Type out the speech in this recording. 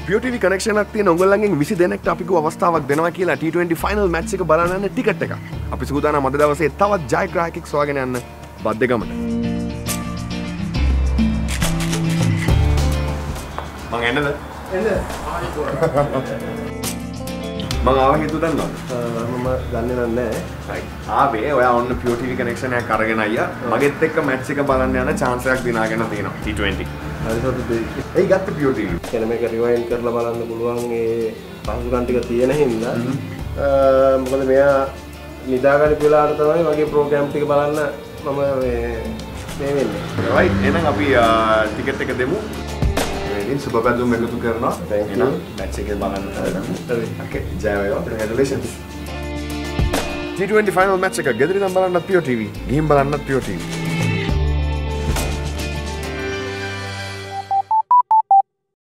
Pure TV connection එකක් තියෙන ඔයගොල්ලන්ගෙන් 20 දෙනෙක්ට අපි කිව්ව අවස්ථාවක් දෙනවා කියලා T20 final match එක බලන්න යන ටිකට් එක. අපි සූදානම් අද දවසේ තවත් ජයග්‍රාහකෙක් සොයාගෙන යන්න බද්දේගමට. මං එන්නද? එන්න. මං ආව හේතුව දන්නවද? මම දන්නේ නැහැ. හරි. ආවේ ඔයා ඔන්න Pure TV connection එකක් අරගෙන අයියා මගෙත් එක්ක match එක බලන්න යන chance එකක් දිනාගෙන තියෙනවා T20. හරි සතුටුයි. එයි ගත්ත Pure TV. කියන්නේ මේක රිවයින්ඩ් කරලා බලන්න පුළුවන් ඒ පහසුකම් ටික තියෙන හින්දා මොකද මෙයා නිදාගන්න වෙලාවට තමයි වගේ ප්‍රෝග්‍රෑම් ටික බලන්න මම මේ වෙන්නේ. right එහෙනම් අපි ටිකට් එක දෙමු. ඉතින් සුබ පැතුම් එකතු කරනවා. එහෙනම් මැච් එකේ බලන්න හදමු. okay ජය වේවා. congratulations. T20 final match එක ගෙදරින් බලන්නත් Pure TV. ගිහින් බලන්නත් Pure TV.